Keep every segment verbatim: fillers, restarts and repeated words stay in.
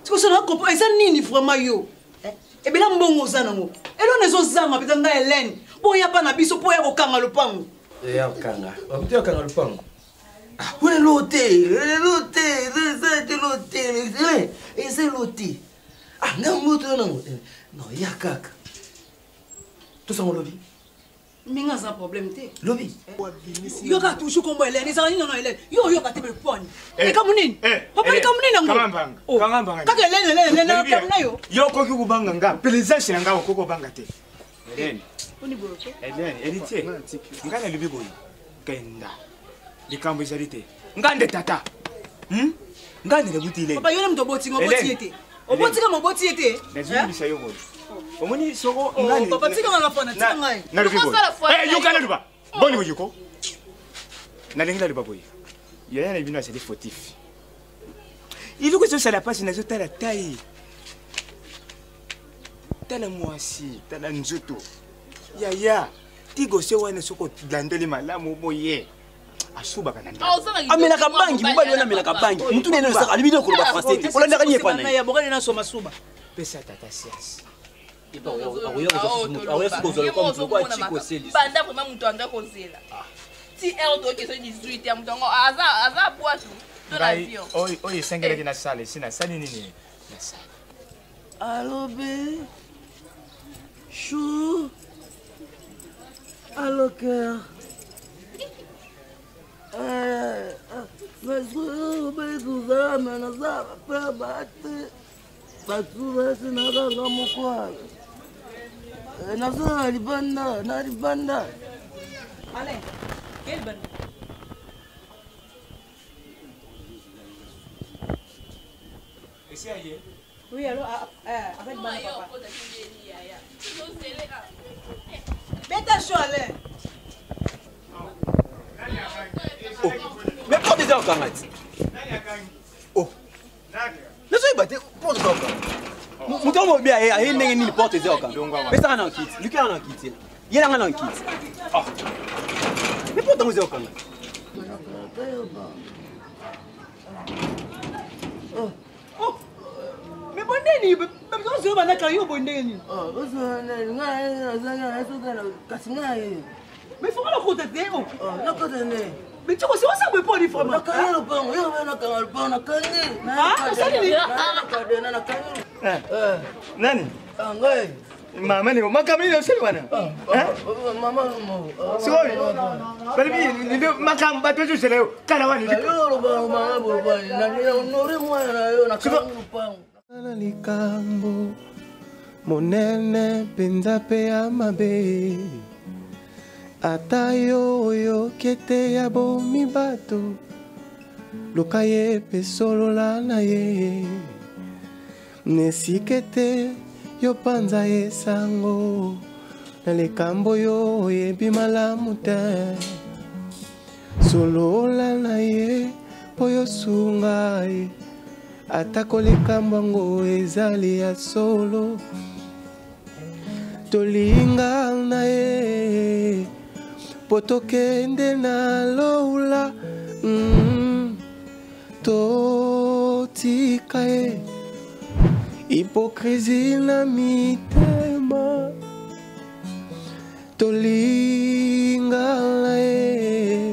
Tu sais na comprendre ça nini vraiment yo. Et bien là mbongo zana ngo. Elo nezo zanga bitanga Hélène. Po ya pa na biso po ya kokanga lupango. Ya kokanga. Wapite kokanga lupango. Ah, on loté, loté, c'est loté. Et c'est loté. Ah, non moto non. Non, ya kaka. Tout ça mon lobby. Minga za problème té. Lobby. Yo ka toujours kombo Hélène, ça non non Hélène. Yo yo ka te be pone. Et comme nini? Papa ni comme nini ngo. Kamambanga. Kamambanga. Kaka Hélène Hélène Hélène comme na yo. Yo ko ki kubanga nga, pelezashe nga ko ko banga te. Hélène. Oni boroke. Hélène, héritier. Ngana libi boyi. Kenda. Likambo charité. Ngande tata. Hmm? Ngande le butile. Papa yo le mto boti ngo boti ete. O boti ka mo boti ete. Nazuli sayo boyi. Omoni soko ngani. Papa tika nga fona tika ngai. Na libi boyi. Eh, yo kana liba. Boni boyi ko. Na lengila liba boyi. Yo yana bino c'est des fautifs. Il veut que ça la passe na zo tala taille. Tala mwasi, tala nzoto. Ya ya. Tigo se wana soko landeli malamu boye. Asuba kana nda. Amela kabangi, mubali wana amela kabangi. Mtu nene saka libido ko ba français. Ola ndaka nyepa na. Ya bokale na soma suba. Pesa tata sias. Ipa oyo ko oyo ko zo ko mtu ko chiko seli. Banda vraiment mtu anda ko zela. Si elle to ke so dix-huit ya mtu ngo aza aza poatu. To la vie. Oi oi sengere kina sale, sina sali nini? Na sale. Allo bé. Chou. Allo cœur. Eh, mas eu bem usar, mas não sabe para bater. Batu basi na kanga mukwa. Na sala libanda, na libanda. Allez, quel banda? Ici ailleurs. Oui, alors avec banda papa. Beta chaud allez. Oh, mais pas des heures quand même. Oh. Laisse moi battre pour de quoi. Mouton mo bien a une ndenge ni porte des heures quand. Mais ça en quitte. Lucas en quitte. Il en en quitte. Ah. Mais pas dans des heures quand même. Oh. Mais bon neni, mais on se va na kayo bon neni. Oh, on se na ngai zanga eso kana kasinga ye. Mais faut pas le contacter. Oh, la contacter. Mais tu vois, c'est ça me pas uniforme. Na kana le pão, yo na kana le pão na kandi. Ah, ça ni. Na kada na kandi. Eh. Nani? Ngai. Mama ni makamini na seli wana. Eh? Mama mo. Soi. Bali ni ndio makam batu tu sele kana wani. Yo lo ba mama bo ba na ni no re mo na yo na kandi le pão. Na likambo monene penza pe amabe. Ata yo yo kete ya bomi bato Luka ye pe solo la na ye Nesikete yo panza ye sango Na likambo yo ye bimalamu te Solo la na ye po yo sunga ye Atako likambo ngo ezali ya solo Tolinga na ye Potokende na loula mm, Totika ye Hypocrisie na mitema Tolinga na ye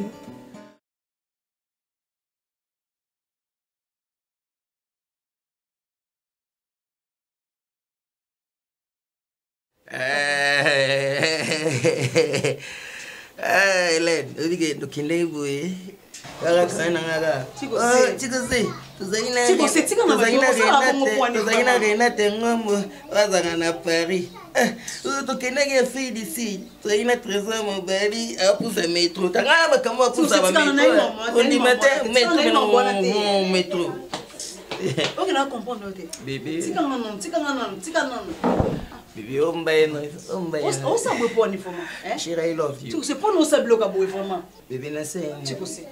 Ah, Hélène, tu dis que tu kinley boy. Kala kana ngara. Chico se. Chico se. Tuzaina. Chico se tika na tuzaina ngoma. Tuzaina rena tengomo. Wazanga na Paris. Eh, tu kinege fille d'ici. Tuzaina trésor mon bali. Apu sa métro. Tangana bakamo apu sa métro. On dit matin métro non métro. Ok, là comprendre te. Bébé. Tika non, tika non, tika non. Bébé, on va no, on va. On s'en veut pas ni format, hein? Chérie, I love you. Tu sais pas nous ça bloque à boire vraiment. Bébé, na c'est. Tu sais.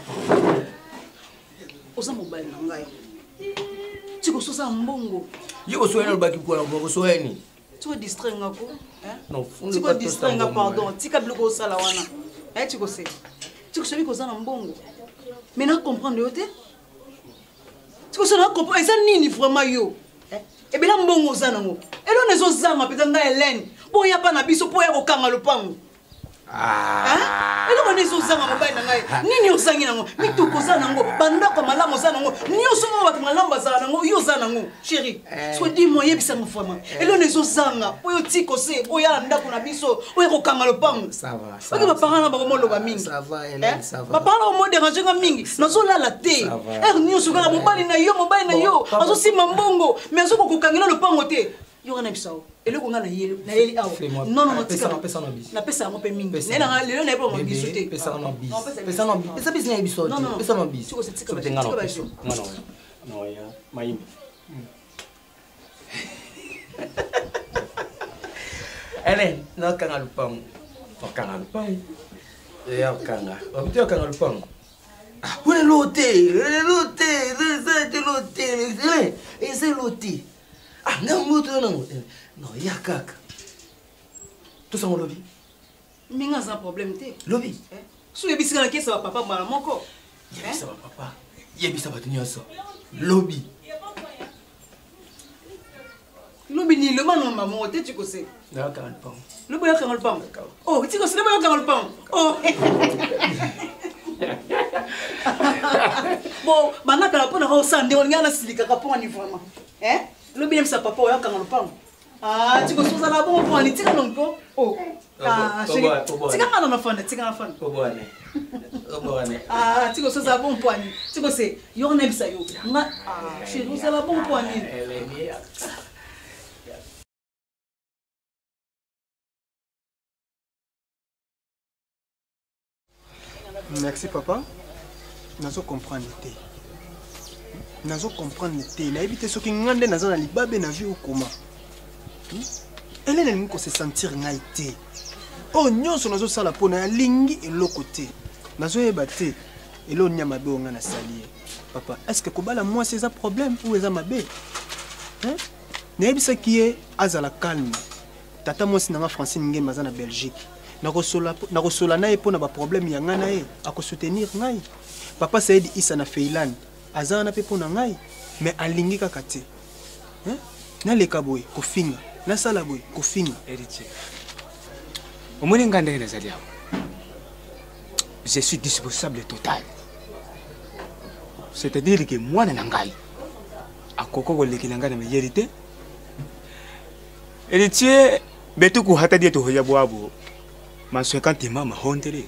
On s'en mobile na ngai. Tu sais ça mbongo. Yo so ena baki kwa ngo so eni. Tu veux distraire ngako, hein? Non, tu veux distraire ngako pardon. Tika bloque ça la wana. Hein, tu sais. Tu sais que ça na mbongo. Mais na comprendre yote. Tu sais na comprendre eza nini vraiment yo. Et bien là mbongo za nango. Et là nezo zanga peut-être nga Hélène. Bo ya pa na biso po ya ko kanga lopango. Ah. Hein? Et là on nezo zanga mobile na ngai. Nini ozangi nango? Mito ko za nango. Banda ko malamu za nango. Nyoso mo ba malamba za nango. Yo za nango. Chérie. Soit dis moi yebisa mo vraiment. Et là nezo zanga. Po yo tiko se. Bo ya ndako na biso. Po ya ko kanga lopango. Ça va. Ça va. Ba parents na ba ko mo loba mingi. Ça va Hélène, ça va. Ba parents mo déranger nga mingi. Nazo la la te. Er nyoso ka mobile na yo mobile na yo. Azo si mambongo. Mais azo ko kangela lopango te. Yo kana bisao. Et le konga na yelo na yeli awo. Non non tika na pesa na bis. Na pesa mo pe mingi. Na na lelo na po mo bisote. Pesa na bis. Pesa na bis. Pesa bis na bisote. Pesa na bis. Siko se tika ba. Ngana peso. Ngana. No ya. Maimbi. Hélène, na kanga lupang. O kanga lupang. Ya kanga. O mtio kanga lupang. Ah, wele lote, wele lote, c'est lote. Eh, et c'est lote. Ah, non, moto non. Non, ya kaka. Tout ça mon lobby. Minga za problème te. Lobby. Eh? Sou yebisi na kesa papa mala moko. Yebisa papa. Yebisa ba tunyoso. Lobby. Lobby ni le mano maman te tu sais. Na kanga lupang. Lobby ya kanga lupang. Oh, tu sais lobby ya kanga lupang. Oh. Bon, bana kala pona ho sande on ngana silika ka pona ni vraiment. Eh? Lobby ya papa ya kanga lupang. Ah, tu sais ça là bon pour aller tirer non oh. Ah, chérie. Tika ngana na fanda, tika na fanda. Obone. Obone. Ah, tu sais ça bon pour aller. Tu sais, yo on aime ça yo. Ah, chérie, ça là bon pour aller. Merci papa. Nazo comprendre te. Nazo comprendre te. Na éviter ce qui ngande nazo na libabe na vie ou comment. Elle est n'aime se sentir ngaité. Oh nyonso nazo sala pona lingi et l'autre. Nazo ebate et lo nyama be onga na salier. Papa, est-ce que kobala moi c'est un problème ou est-ce mabe? Hein? Na éviter qui est azala calme. Tata moi sinanga Francine ngé maza na Belgique. Nakosola nakosola na epona ba problème ya ngana e akosoutenir ngai. Papa Saidi Issa na Feilan azana pe pona ngai mais alingi kaka te. Hein? Na leka boy ko finga na sala boy ko finga héritier. Omoni ngande na zalia. Je suis disponible total. C'est-à-dire que moi na ngai akoko ko lekila ngana me hérité. Héritier betu ku hata dia to hoya boabo. Maswekante mama hondere.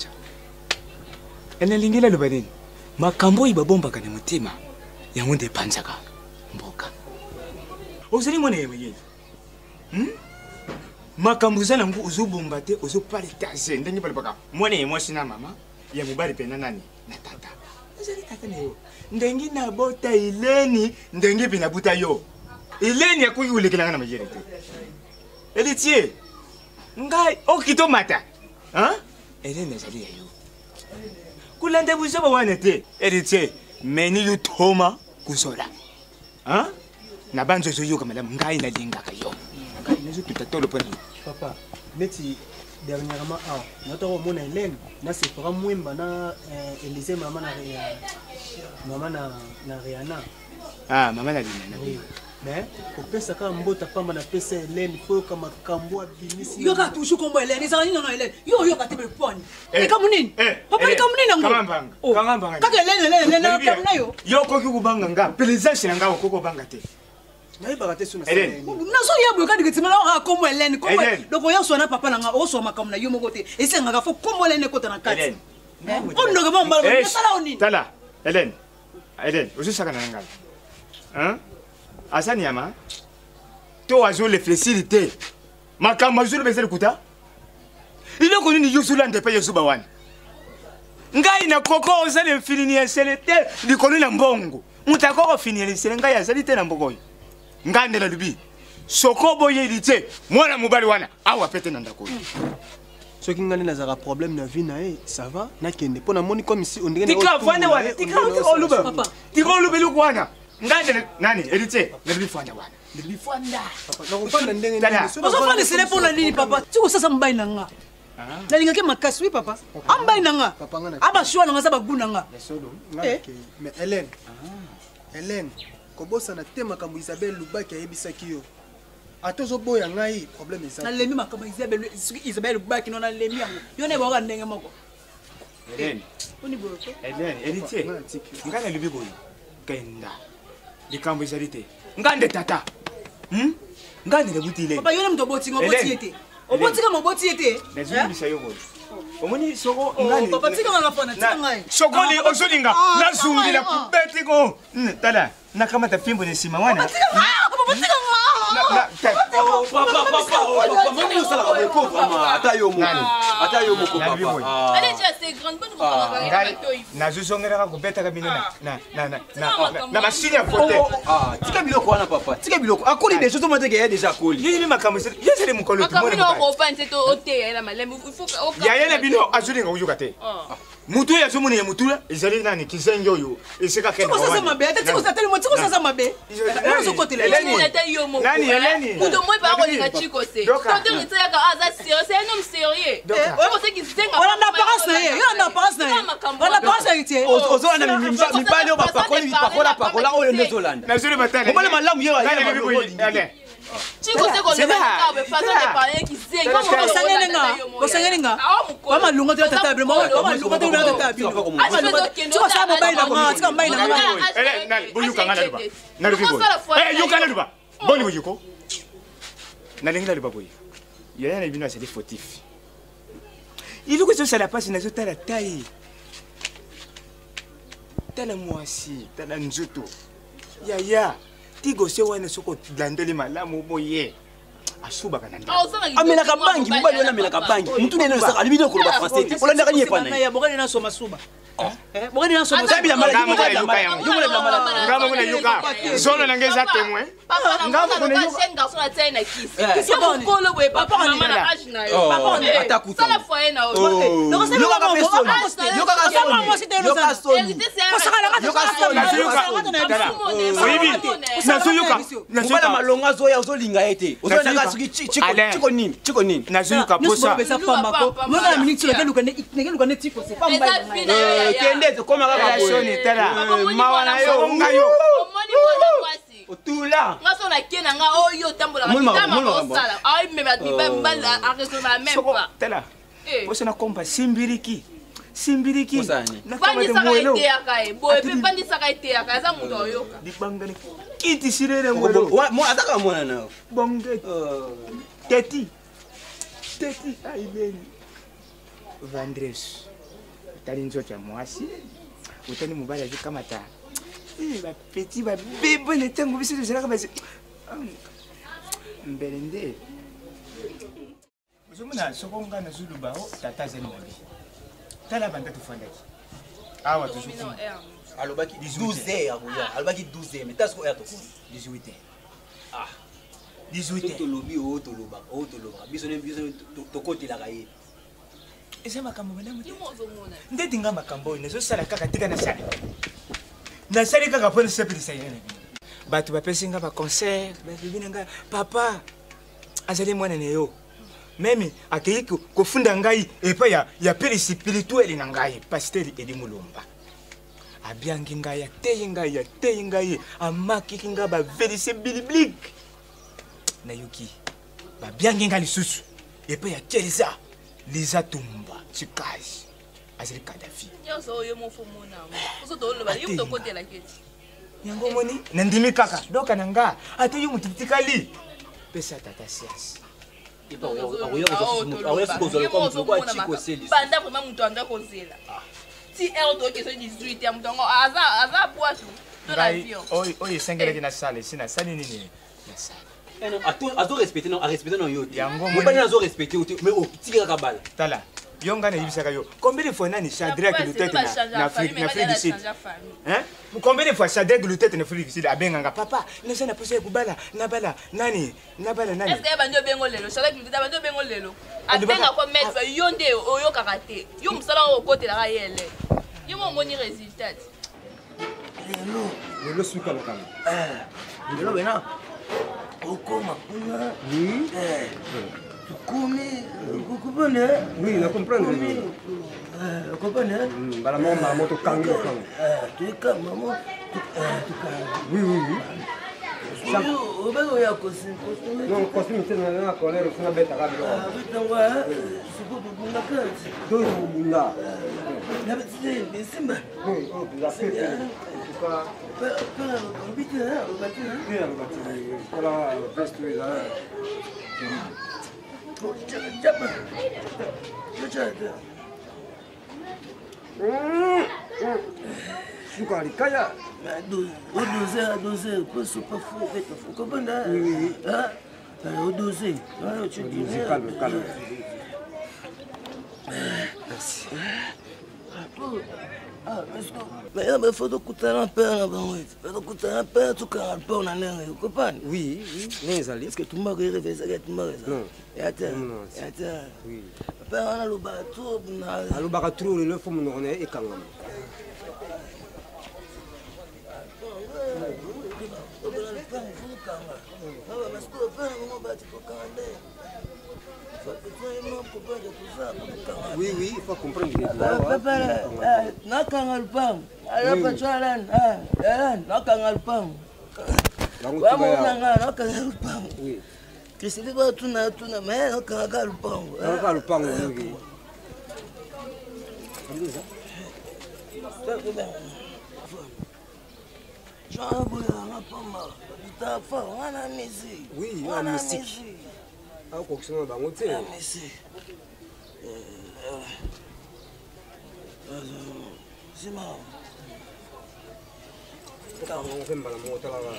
Ene lingila lubanini. Makambo ibabomba kana mutima. Yango ndepanzaka mboka. Ozali mwana yeme yeye. Hmm? Makambo zana ngu uzubomba te uzopalitaze ndenge pale baka. Mwana yemo sina mama ya mubali pena nani na tata. Ozali tata ne yo. Ndenge na bota ileni ndenge bina buta yo. Ileni yakuyi ulekela ngana majere te. Héritier. Ngai okito mata. Hein? Ele nezali ya yo. Kulanda buzoba wana te. Héritier, meni yu thoma kusola. Hein? Na banzo zo yo kamala ngai na linga ka yo. Ngai nezo tutatolo poni. Papa, neti dernièrement ah, natoko mona Hélène, na separa mwemba na Élysée maman na maman na na Rihanna. Ah, maman na Rihanna. Oui. Mais pour pesa ka mbota pamba na pesa Hélène faut kama kambwa binisi. Yo ka toujours kombo Hélène, ça ni non Hélène. Yo yo ka tebe poni. E ka munini? Papa ni ka munini ngo? Kamambanga. Kamambanga. Ka Hélène Hélène na ka na yo. Yo ko ki kubanga nga, pelezanshi na nga ko ko banga te. Na iba te suna. Hélène. Nazo ya boka dikitima la kombo Hélène, kombo. Donc yo so na papa na nga, o so makam na yo moko te. E se nga fo kombo Hélène ko na kati. Hélène. On ndo ba mbala ba sala oni. Tala. Hélène. Hélène, ozo saka na nga. Hein? Asani yama. To azo le flexibilité. Makamba zulu bezeli kuta. Ile ko ni yusula ndepe yesuba wana. Ngai na koko ozali mfilini ya selete likolo na mbongo. Mutakoko finir sele ngai azali te na mbongo. Ngande la lubi. Soko boye lite mwana mubali wana awa pete na ndako. Ce qui ngani nazara problème na vie na e ça va na kende pona moni comme si on dirait tika fanda wana tika oluba papa tika oluba lu wana ngande nani elite na lubi fanda wana lubi fanda papa na kupanda ndenge ndenge so fanda sele pona nini papa tiko sasa mbai na nga na linga ke makasi oui papa ambai na nga aba shwa na nga sa baguna nga mais Hélène Hélène, kobosana te makambo Isabelle Lubaki ayebisaki yo. Atozo boya ngai problème ça. Na lemi makambo Isabelle Isabelle Lubaki non na lemi yango. Yo ne boka ndenge moko. Hélène. Oni boyo. Hélène, héritier. Ngana lubi boy. Kenda. Likambo izalite. Ngande tata. Hmm? Ngande le butile. Papa yo ne mto boti ngoboti ete. Oboti kama oboti ete. Nazuli bisayo boy. Omoni soko ngani. Papa tika ngala fana tika ngai. Soko ni ozolinga. Nazungi la kubeti ko. Tala, nakamata fimbo ne sima wana. Papa tika ngala. Papa, papa, papa, mami usala kabeko mama. Ata yo moko. Ata yo moko papa. Elle est déjà assez grande, bonne pour nazozongela kubeta kabino na na na na na machine ya vote. Ah, tika biloko wana papa. Tika biloko. Akoli déjà to mateke ya déjà akoli. Yini makambo se. Yesele mukolo tu mona. Makambo ko fan c'est au thé ya la malem. Il faut que ya yene bino azulinga uyuka te. Mutu ya zomuni ya mutula ezali nani kizengo yo. Eseka kenda. Tiko sasa mabe, tiko sasa tellement tiko sasa mabe. Nani côté là. Nani Hélène. Mutu moi pas ko linga chiko se. Tonton ni tsaya ka aza sérieux, c'est un homme sérieux. Ouais, on sait qu'il zenga. On a apparence na ye, on a apparence na ye. On a apparence héritier. Ozo na mibali yo bapakoli bipakola pakola oyo ndezolanda. Na zuri batale. Mbale malamu ye ya. Chico c'est qu'on ne va pas façon de parler qui sait comment sangelenga. Ko sangelenga. Mama lunga te tata bile, mama lunga te tata bile. Chico sa mobile na ma, tika mobile na ma. Eh, nani buyuka ngana luba. Na lubi boy. Eh, yuka na luba. Boni buyuko. Na lengi na luba boy. Yaya na bino c'est fautif. Il faut que ça la passe na zo tala taille. Tala mwasi, tala nzuto. Yaya. Tigo se wana soko landeli malamu boye. Asuba kana nda. Amela kabangi, mobali wana amela kabangi. Mutu nene saka libido ko ba français. Olanda kanye pa na. Ya bogani na soma suba. Eh, bogani na soma suba bila mala. Yumule bila mala. Ngama kuna yuka. Zolo nangeza témoin. Ngama kuna yuka. Jeune garçon la taille na kiss. Kiss ko kolo boye papa mama na age na yo. Papa on atakuta. Sala foyer na o. Donc c'est yoka ka personne. Yoka ka personne. Moi c'était yoka son. Ko saka la ka. Yoka son. Na yuka. Oyibi. Na yuka. Na yuka malonga zoya ozolinga ete. Ozolanga suki chiko chiko nini? Chiko nini? Na yuka posa. Moi na minute sur laquelle lukane lukane tiko c'est pas mal. Kende koma kaka soni tala. Mawana yo ngayo. Omoni mwana mwasi. Otula. Ngaso na kena nga oyo tambola ngitama osala. Ay me ba mbal a raison la même pas. Tala. Posa na kompa simbiriki. Simbiriki. Bandi saka ite yakae. Boye pe bandi saka ite yakae za mundo oyoka. Dibangani. Kiti sirere ngolo. Mo ataka mwana na. Bonge. Teti. Teti aileni. Vandres. Tali nzocha mwasi. Utani mubala zikamata. Eh ba petit ba bébé ne tango biso zela kama si. Mbelende. Uzumuna sokonga na zulu bao tata zeni mabi. Tala banda tufandaki. Awa tuzuku. Alobaki douze heures ya. Alobaki douze heures. Mais tasko heure to dix-huit heures. Ah. dix-huit heures. To lobi o to loba. O to loba. Biso ne biso to koti la kaye. Esa makambo bana muti. Ndeti nga makambo ine so sala kaka tika na sala. Na sala kaka pona sepeli sayene. Batu bapesinga ba concert, ba bibina nga papa. Azali mwana ne yo. Meme akeyiko kofunda ngai epa ya ya peli spirituel na ngai pasteur edi mulumba. Abiangi ngai ya teyi ngai ya teyi ngai amaki kinga ba verset biblique. Na yuki. Ba biangi ngai lisusu epa ya Kelisa. Liza Tumba, Chikazi, Azri Kadhafi. Yo so yo mo fomo na mo. Uso to lo ba yo to kote la keti. Yango moni nandimi kaka doka nanga ate yo mutitikali. Pesa tata sias. Ipa oyo oyo oyo oyo sikozo lo kwa mtu kwa chiko seli. Banda vraiment mtu anda kozela. Si el to ke so dix-huit ya mtu ngo aza aza boatu. To la vie. Oy oy sengere kina sale sina sali nini? Na sale. Non, à tout, à tout respecter, non, à respecter non yo. Yango mo pas à respecter, mais au petit gars kabala. Tala. Yonga na yibisaka yo. Combien de fois nani Shadrach le tête na Afrique na Afrique du Sud? Hein? Combien de fois Shadrach le tête na Afrique du Sud abenganga papa, nesa na posa kubala, na bala, nani, na bala nani. Est-ce que bando bengo lelo? Shadrach le tête bando bengo lelo. Abenga ko mettre yonde oyo kakate. Yo musala o côté la yele. Yo mo moni résultat. Lelo, lelo suka lokala. Eh. Lelo bena. Okoma kuna. Oui. Eh. Tukumi, vous comprenez? Oui, je comprends. Vous comprenez? Bala mama moto kangi kangi. Eh, tu es comme maman. Oui, oui, oui. O bem o ya costume. Non, costume c'est na colère, c'est na beta rabi. Ah, então wa, suko bunda kati. Do bunda. Na beti simba. Oui, oh, la fête. Tuka. Pa pa obita, obata. Oui, obata. Voilà, veste là. Japa. Japa. Sukari kaya. O doze, a doze, posso pas fou, fait fou. Comprendre? Oui, oui. Ah, o doze. Ah, tu dis. Calme, calme. Merci. Ah, mas mais eu faut do kutar un peu na bango. Faut do kutar un peu tu kan pas na nene, comprendre? Oui, oui. Nenzali. Est-ce que tu m'as rêvé ça que tu m'as rêvé? Non. Et attends. Et attends. Oui. Papa on a le bateau na. Alo baka trop le faut mon orné et kangam. Oui, oui, il faut comprendre. Papa, nakanga lupang. Ala pachalan, ah, yalan, nakanga lupang. Vamos nanga, nakanga lupang. Oui. Kisili ba tuna tuna mais nakanga lupang. Nakanga lupang, oui. Andisa. Oui, la musique. Ah, quoi que ce soit, on tient. La musique. C'est marrant. On fait mal à mon travail.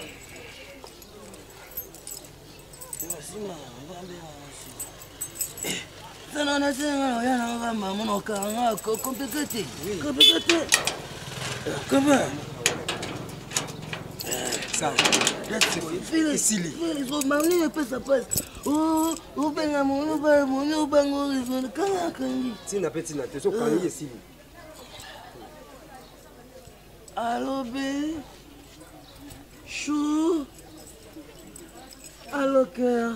C'est marrant, bien. Ça n'en a rien, rien à voir, maman, on a compliqué. Compliqué. Comment? Ça, c'est silly. Il faut m'amener un peu ça passe. Oh, oh, ben, mon, ben, mon, ben, mon, ben, quand, quand. Si n'a pas de natte, c'est quand il est silly. Allô, bé. Chou. Allô, cœur.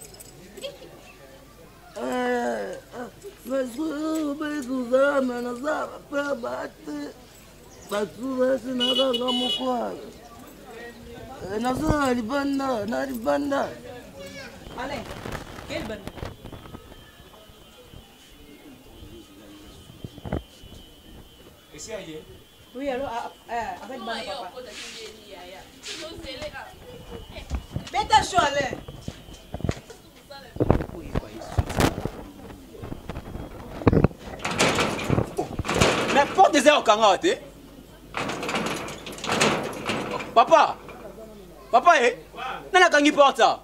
Eh, mas o bem dos homens, não para bater. Para tu se nada como qual. Na zona de banda, na de banda. Alain, quelle bande? Et c'est ailleurs? Oui, alors, avec bande, papa. Bête chaud, Alain. Mais porte des airs au kangote. Papa, papa, eh, nana kangi porte ça.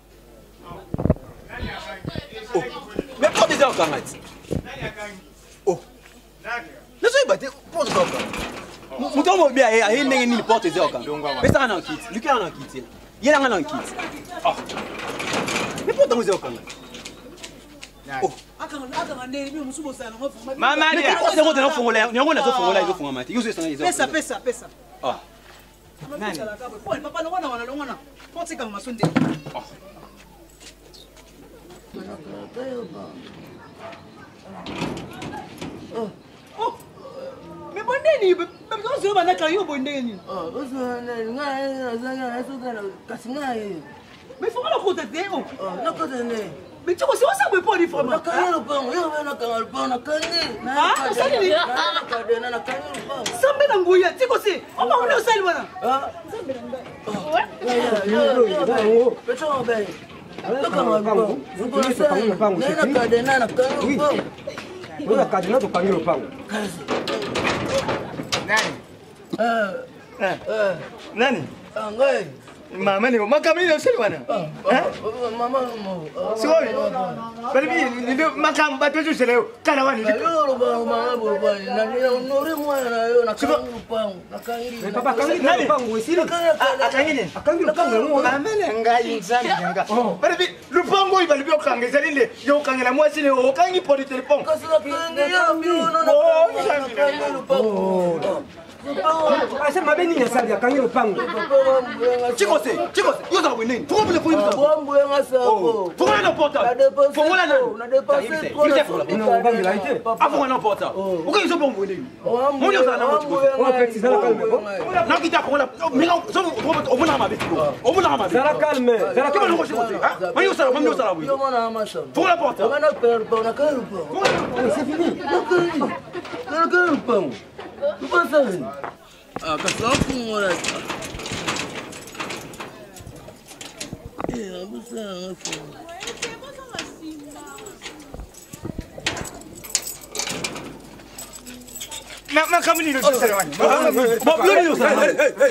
Oh, mais porte des airs au kangote. Oh, ne soyez pas porte ça. Mouton m'a bien, eh, il n'est ni porte des airs au kangote. Mais ça en a quitté, Lucas en a quitté. Il en a quitté. Oh, mais porte des airs au kangote. Oh. Maman, mais pourquoi c'est moi qui fais là? Nous on a fait là, ils font matin. Ils sont ils sont. Pesa, pesa, pesa. Ah. Nani? Papa, non, non, non, non. Porte comme ma sonde. Oh. Oh. Mais bon neni, mais quand tu vas na kayo bon neni. Oh, parce que nga nga nga kasinga ye. Mais faut pas la contacter. Oh, na contacter. Mais tu vois, c'est ça me pas les femmes. Na kanyo le pang, yo na kanyo le pang, na kanyo. Ah, ça dit. Na kanyo na kanyo le pang. Sambe na nguya, tu sais c'est. On va on est seul voilà. Ah. Sambe na. Ouais. Yo yo yo. Pecho ben. Na kanyo le pang. Vous connaissez le pang. Na kanyo na kanyo le pang. Oui, la cadena to kanyo le pang. Nani? Eh. Eh. Nani? Angai. Mama ni makamini na seli wana. Eh? Mama mo. Soi. Bali ni ni makam bato jo sele kana wani. Yo ba mama bo ba na ni no re mo na yo na kanyo le pang. Na kanyo. Mais papa kanyo le pang oui sili. Akangini. Kanyo le pang mo. Mama ni ngai nzambi nga. Bali lupango ibali byo kange salile yo kangela mwasi ni o kangi podi telefone. Kasula kanyo yo mi no na kanyo le pang. ase mabe nini asali akangi lopango chikose chikose yo za winini pourquoi vous le prenez ça bombo nga sako pourquoi na portable pourquoi na na dépasser trop on va la ité avant na portable pourquoi ils sont bon winini mon yo za na chikose on va faire ça calme na kita ko na mais so on va na mabe on va na mabe ça calme ça calme ko chikose hein moi yo ça moi yo ça oui yo mona masha pourquoi la portable on a peur na calme c'est fini na calme tu penses ah kasla fungora eh abusa ngafu Ma ma kamini lo sala wani. Bo blori yo sala.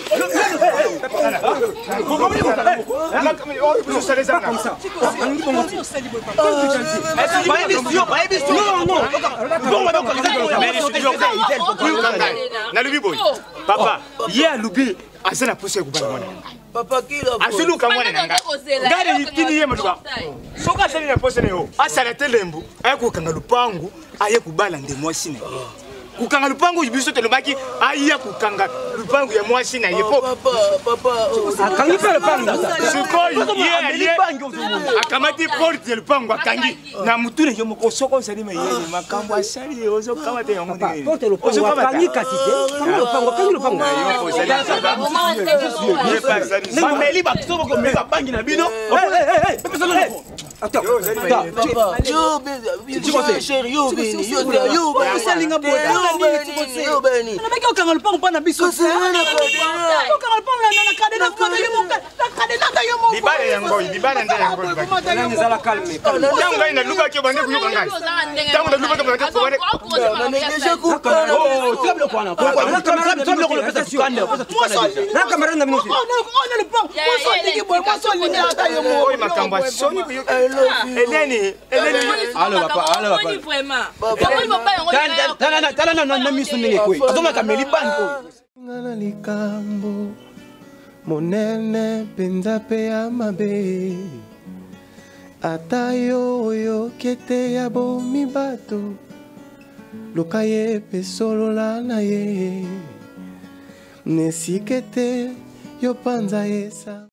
Bo blori yo sala. Ma kamini oh vous sala ça comme ça. Angi bongo ti osali boy papa. Est-ce que émission, pas émission. Non non. Bon on va donc mais studio ka. Na lubi boy. Papa, hier lubi asana pousse ku bana mwana. papa kila Asulu ka mwana nanga. Ngare yitini ye mutwa. Soka sali na pose ne yo. Asala telembu ayeko kanga lupangu aye kubala ndemo sine. Kukanga lupangu biso telobaki aya kukanga lupangu ya mwasi na yepo papa papa akangi pe lupango sikoyi ye ye akamati porte lupangu akangi na mutune yo moko soko salima yeye makambo asali ozo kama te yango papa porte lupango akangi kasite akangi lupango akangi lupango yo sali ye pas sali fameli ba so ko meka bangi na bino hey hey hey attends papa yo yo chéri yo bini yo yo osalinga boy yo bini na baki okanga lupango pa na biso okanga lupango na kade na kade yo moka na kade na yo moka libale yango libale nde yango nani zala calme yango ina luba ke bande kuyoka ngai tango luba ke bande ko bande na negesha kupana oh tu as le point là la caméra tu as le rôle peut-être scanner peut-être na caméra na minuti ona lupango moso ndiki boy moso ndiki ata yo moka oyi makambo asoni eleni eleni allo papa allo papa vraiment papa papa yango tala tala na na miso ndenge koi azoma kameli banko ngana likambo monene penza pe ya mabe ata yo oyo kete ya bomi bato luka ye pe solola na ye nesikete yo panza yesa